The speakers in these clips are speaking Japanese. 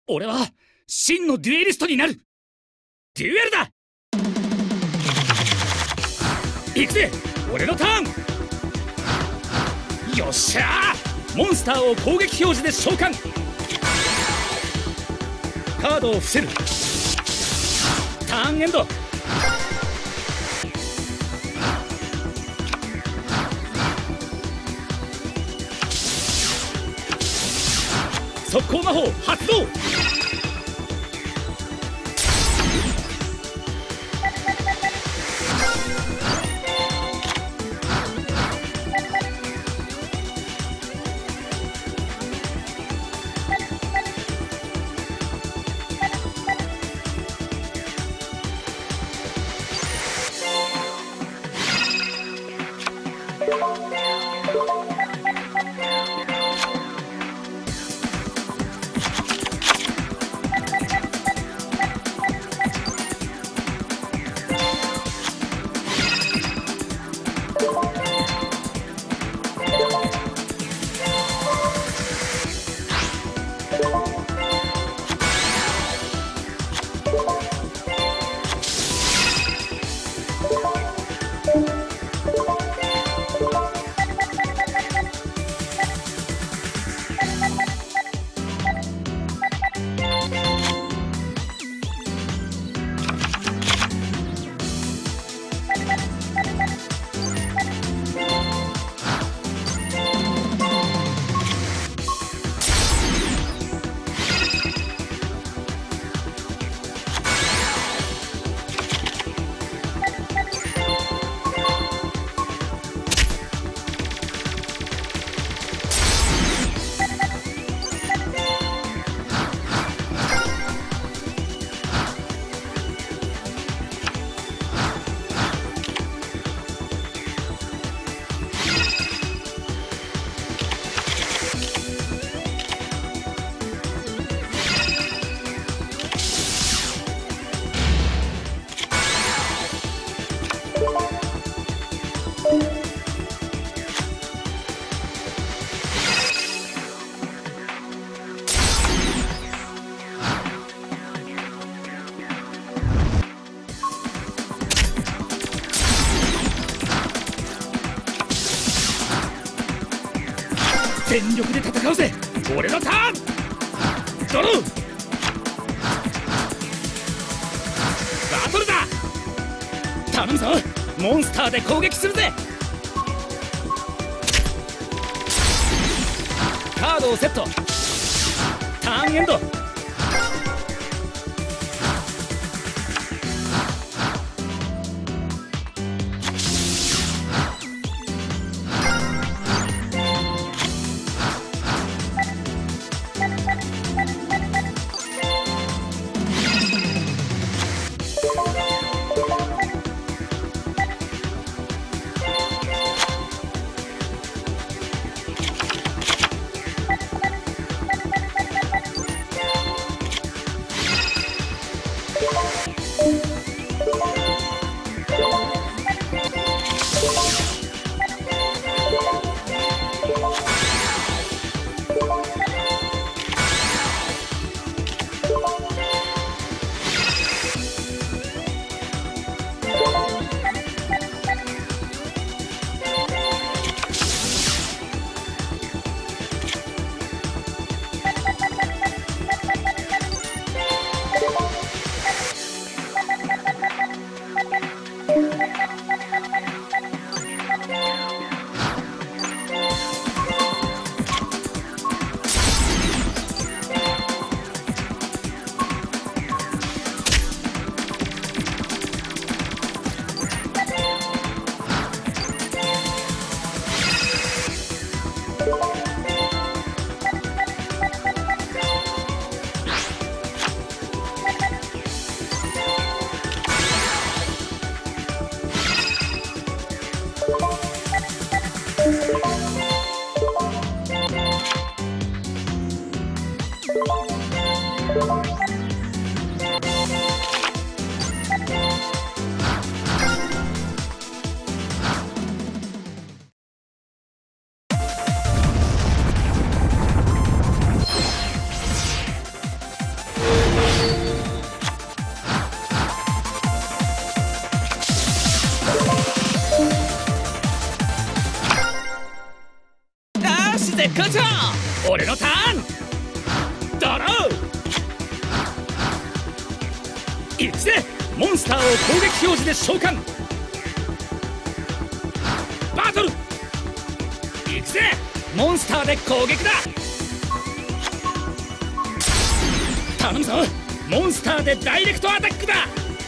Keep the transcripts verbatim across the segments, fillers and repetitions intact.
俺は真のデュエリストになる。デュエルだ。行くぜ、俺のターン。よっしゃー。モンスターを攻撃表示で召喚。カードを伏せる。ターンエンド。速攻魔法発動。全力で戦うぜ、俺のターン。ドロー。バトルだ。頼むぞ、モンスターで攻撃するぜ。カードをセット。ターンエンド。 モンスターを攻撃表示で召喚。バトル行くぜ。モンスターで攻撃だ。頼むぞ。モンスターでダイレクトアタックだ。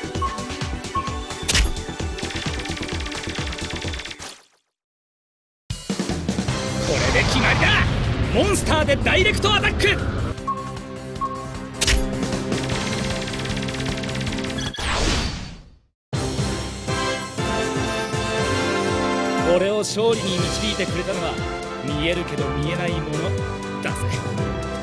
これで決まりだ。モンスターでダイレクトアタック。俺を勝利に導いてくれたのは見えるけど見えないものだぜ。